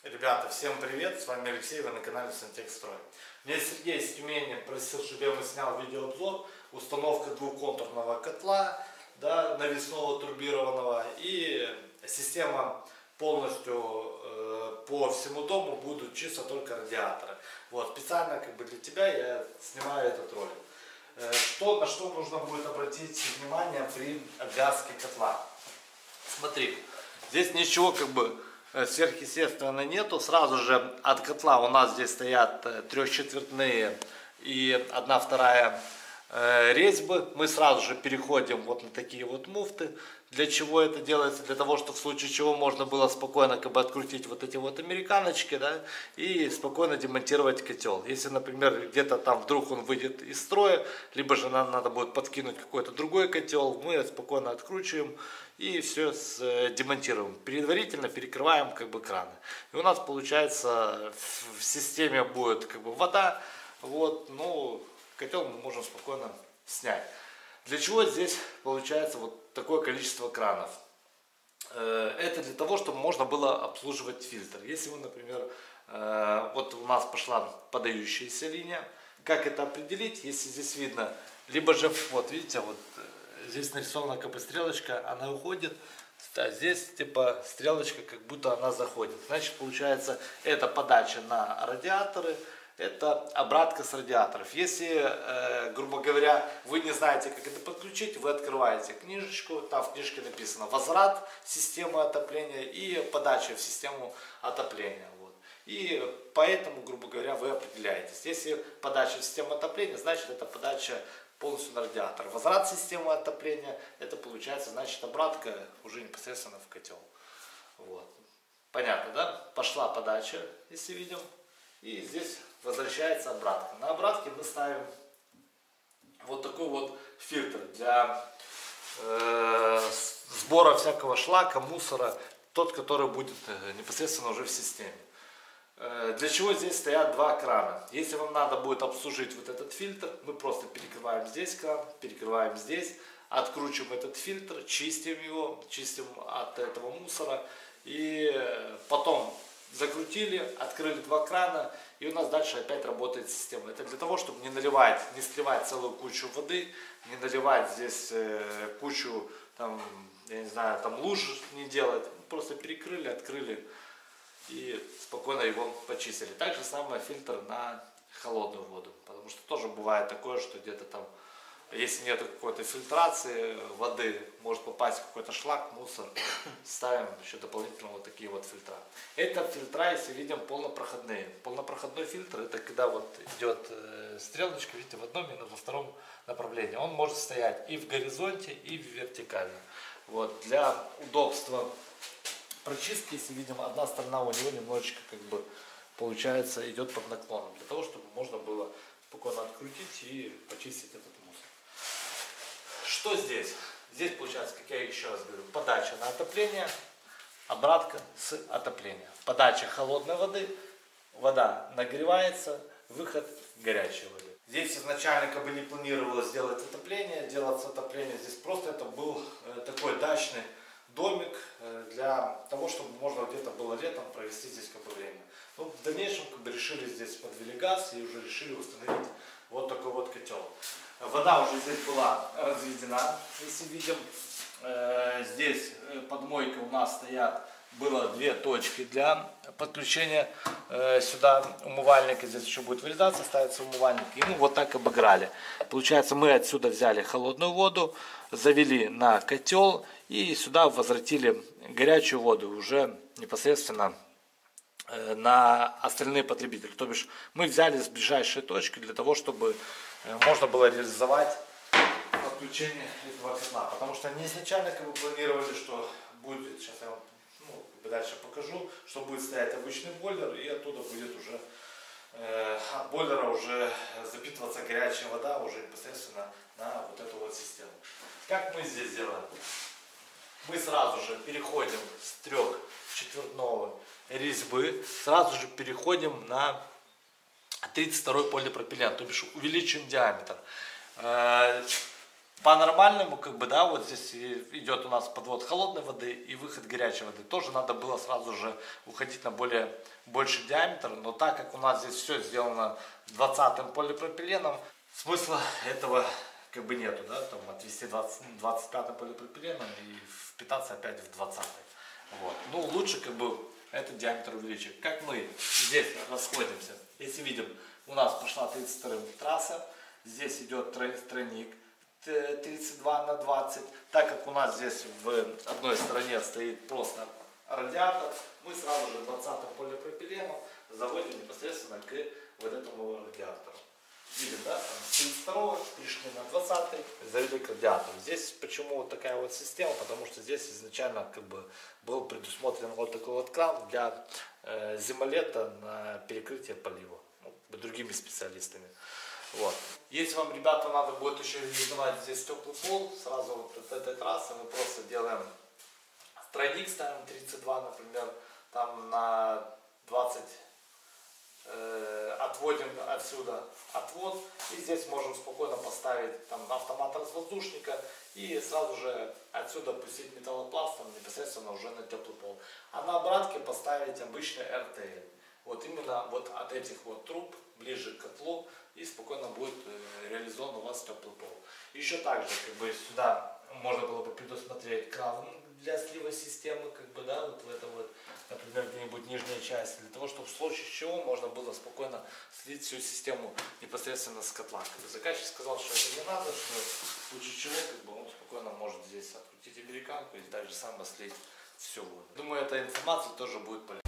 Ребята, всем привет, с вами Алексей, вы на канале Сантехстрой. Меня Сергей из Тюмени просил, чтобы я ему снял видеообзор установка двухконтурного котла, да, навесного турбированного, и система полностью по всему дому будут чисто только радиаторы. Вот, специально для тебя я снимаю этот ролик. На что нужно будет обратить внимание при обвязке котла? Смотри, здесь ничего сверхъестественно нету. Сразу же от котла у нас здесь стоят трехчетвертные и 1/2 резьбы. Мы сразу же переходим вот на такие вот муфты. Для чего это делается? Для того, чтобы в случае чего можно было спокойно открутить вот эти вот американочки, да, и спокойно демонтировать котел. Если, например, где-то там вдруг он выйдет из строя, либо же нам надо будет подкинуть какой-то другой котел, мы спокойно откручиваем и все демонтируем. Предварительно перекрываем краны. И у нас получается в системе будет вода, вот, ну, котел мы можем спокойно снять. Для чего здесь получается вот такое количество кранов? Это для того, чтобы можно было обслуживать фильтр. Если вы, например, вот у нас пошла подающаяся линия, как это определить? Если здесь видно, либо же, вот видите, вот здесь нарисована стрелочка, она уходит, а здесь типа стрелочка как будто она заходит. Значит, получается, это подача на радиаторы, это обратка с радиаторов. Если, грубо говоря, вы не знаете, как это подключить, вы открываете книжечку, там в книжке написано возврат системы отопления и подача в систему отопления. Вот. И поэтому, грубо говоря, вы определяетесь. Если подача в систему отопления, значит это подача полностью на радиатор. Возврат системы отопления, это получается, значит, обратка уже непосредственно в котел. Вот. Понятно, да? Пошла подача, если видим. И здесь возвращается обратка. На обратке мы ставим вот такой вот фильтр для сбора всякого шлака, мусора, тот, который будет непосредственно уже в системе. Для чего здесь стоят два крана? Если вам надо будет обслужить вот этот фильтр, мы просто перекрываем здесь кран, перекрываем здесь, откручиваем этот фильтр, чистим его, чистим от этого мусора и потом закрутили, открыли два крана, и у нас дальше опять работает система. Это для того, чтобы не наливать, не сливать целую кучу воды, не наливать здесь кучу, там, я не знаю, там луж не делать. Просто перекрыли, открыли и спокойно его почистили. Так же самое фильтр на холодную воду, потому что тоже бывает такое, что где-то там, если нет какой-то фильтрации воды, может попасть какой-то шлак, мусор. Ставим еще дополнительно вот такие вот фильтра. Это фильтра, если видим, полнопроходные. Полнопроходной фильтр, это когда вот идет стрелочка, видите, в одном и во втором направлении. Он может стоять и в горизонте, и в вертикали. Вот. Для удобства прочистки, если видим, одна сторона у него немножечко получается идет под наклоном. Для того, чтобы можно было спокойно открутить и почистить этот мусор. Что здесь? Здесь получается, как я еще раз говорю, подача на отопление, обратка с отопления. Подача холодной воды, вода нагревается, выход горячей воды. Здесь изначально не планировалось делать отопление, делаться отопление. Здесь просто это был такой дачный домик для того, чтобы можно где-то было летом провести здесь время. Но в дальнейшем решили здесь, подвели газ и уже решили установить вот такой вот котел. Вода уже здесь была разведена, если видим. Здесь под мойкой у нас было две точки для подключения сюда умывальника. Здесь еще будет вырезаться, ставится умывальник. И мы вот так обыграли. Получается, мы отсюда взяли холодную воду, завели на котел и сюда возвратили горячую воду уже непосредственно на остальные потребители. То бишь мы взяли с ближайшей точки для того, чтобы можно было реализовать подключение этого котла. Потому что они изначально планировали, что будет, сейчас я вам дальше покажу, что будет стоять обычный бойлер, и оттуда будет уже от бойлера уже запитываться горячая вода уже непосредственно на вот эту вот систему. Как мы здесь делаем? Мы сразу же переходим с трехчетвертной резьбы, сразу же переходим на 32-й полипропилен, то бишь увеличиваем диаметр. По-нормальному, как бы, да, вот здесь идет у нас подвод холодной воды и выход горячей воды. Тоже надо было сразу же уходить на больший диаметр, но так как у нас здесь все сделано 20-м полипропиленом, смысла этого как бы нету, да, там отвести 25-м полипропиленом и впитаться опять в 20-й. Вот. Ну, лучше как бы этот диаметр увеличить. Как мы здесь расходимся. Если видим, у нас пошла 32-м трасса, здесь идет тройник 32 на 20. Так как у нас здесь в одной стороне стоит просто радиатор, мы сразу же 20-м полипропиленом заводим непосредственно к вот этому радиатору. Видим, да, с 32 пришли на 20, завели к радиатору. Здесь почему вот такая вот система, потому что здесь изначально как бы был предусмотрен вот такой вот кран для зимолета на перекрытие полива, ну, другими специалистами. Вот. Если вам, ребята, надо будет еще реализовать здесь теплый пол, сразу вот от этой трассы мы просто делаем тройник, ставим 32, например, там на 20 отводим отсюда отвод, и здесь можем спокойно поставить там автомат развоздушника и сразу же отсюда пустить металлопластом непосредственно уже на теплый пол. А на обратке поставить обычный РТЛ. Вот именно вот от этих вот труб ближе к котлу и спокойно будет реализован у вас теплый пол. Еще также как бы сюда можно было бы предусмотреть кран для слива системы, как бы, да, вот в это вот, например, где-нибудь нижняя часть, для того, чтобы в случае чего можно было спокойно слить всю систему непосредственно с котла. Как бы заказчик сказал, что это не надо, что в случае чего как бы, он спокойно может здесь открутить американку и так же самое слить всю воду. Думаю, эта информация тоже будет полезна.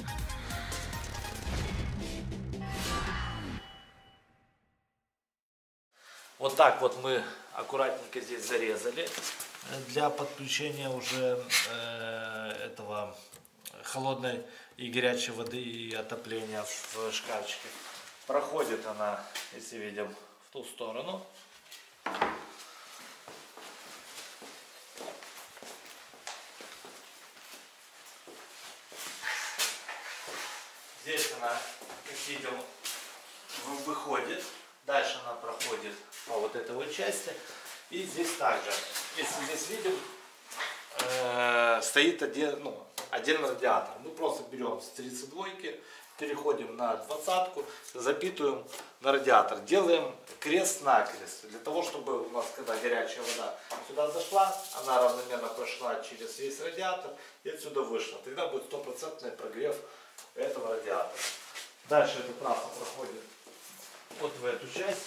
Вот так вот мы аккуратненько здесь зарезали для подключения уже этого холодной и горячей воды и отопления в шкафчике. Проходит она, если видим, в ту сторону. Здесь она, как видим, выходит. Дальше она проходит по вот этой вот части. И здесь также, если здесь видим, стоит отдельный радиатор. Мы просто берем с 32-ки, переходим на 20-ку, запитываем на радиатор. Делаем крест-накрест. Для того, чтобы у нас, когда горячая вода сюда зашла, она равномерно прошла через весь радиатор и отсюда вышла. Тогда будет стопроцентный прогрев этого радиатора. Дальше эта трасса проходит вот в эту часть.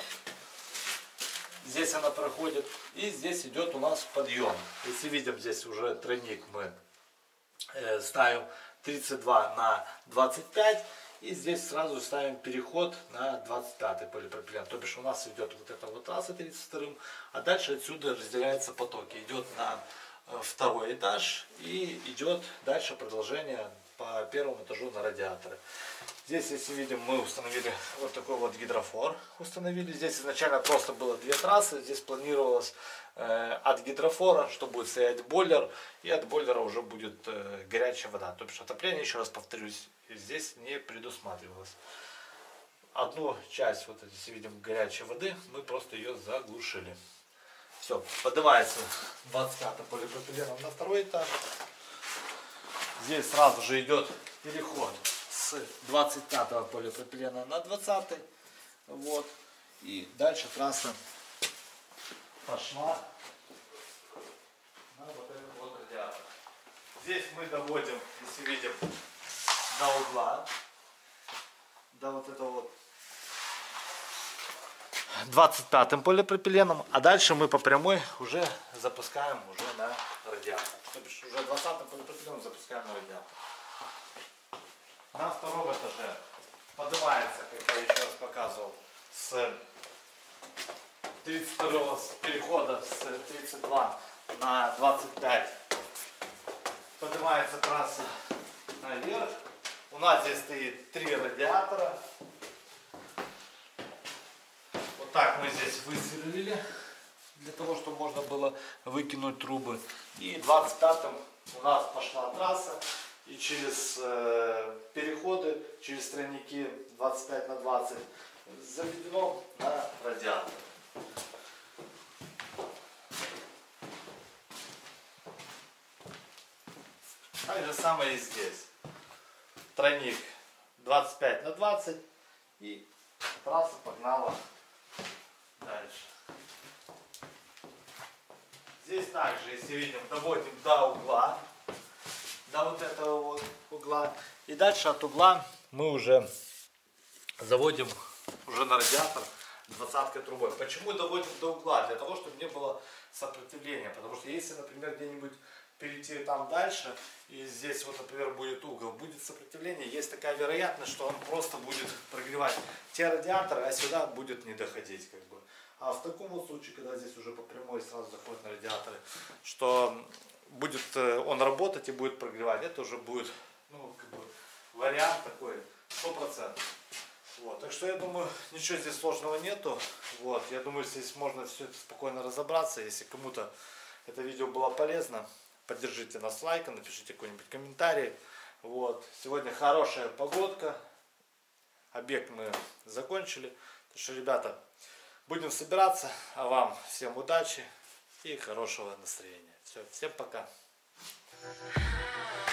Здесь она проходит. И здесь идет у нас подъем. Если видим, здесь уже тройник мы ставим 32 на 25. И здесь сразу ставим переход на 25 полипропилен. То бишь у нас идет вот эта вот трасса 32, а дальше отсюда разделяются потоки. Идет на второй этаж и идет дальше продолжение по первому этажу на радиаторы. Здесь, если видим, мы установили вот такой вот гидрофор. Здесь изначально просто было две трассы. Здесь планировалось от гидрофора, что будет стоять бойлер, и от бойлера уже будет горячая вода. То бишь отопление, еще раз повторюсь, здесь не предусматривалось. Одну часть, вот если видим, горячей воды, мы просто ее заглушили. Все, поднимается 25 полипропиленом на второй этаж. Здесь сразу же идет переход с 25 полипропилена на 20. Вот. И дальше трасса пошла на вот этот вот радиатор. Здесь мы доводим, если видим, до угла, до вот этого вот 25 полипропиленом, а дальше мы по прямой уже запускаем уже на радиатор. То бишь уже 20 полипропиленом запускаем на радиатор. На втором этаже поднимается, как я еще раз показывал, с 32 перехода с 32 на 25 поднимается трасса наверх. У нас здесь стоит 3 радиатора. Вот так мы здесь высверлили, для того, чтобы можно было выкинуть трубы. И 25-м у нас пошла трасса. И через переходы, через тройники 25 на 20 заведено на радиатор. самое и здесь. Тройник 25 на 20 и трасса погнала дальше. Здесь также, если видим, доводим до угла, до вот этого вот угла. И дальше от угла мы уже заводим уже на радиатор 20-кой трубой. Почему доводим до угла? Для того, чтобы не было сопротивления. Потому что если, например, где-нибудь перейти там дальше, и здесь вот, например, будет угол, будет сопротивление, есть такая вероятность, что он просто будет прогревать те радиаторы, а сюда будет не доходить, как бы. А в таком вот случае, когда здесь уже по прямой сразу заходит на радиаторы, что будет он работать и будет прогревать, это уже будет, ну, как бы, вариант такой 100%. Вот, так что я думаю, ничего здесь сложного нету. Вот, я думаю, здесь можно все это спокойно разобраться. Если кому-то это видео было полезно, поддержите нас лайком, напишите какой-нибудь комментарий. Вот, сегодня хорошая погодка. Объект мы закончили. Так что, ребята, будем собираться. А вам всем удачи и хорошего настроения. Все, всем пока.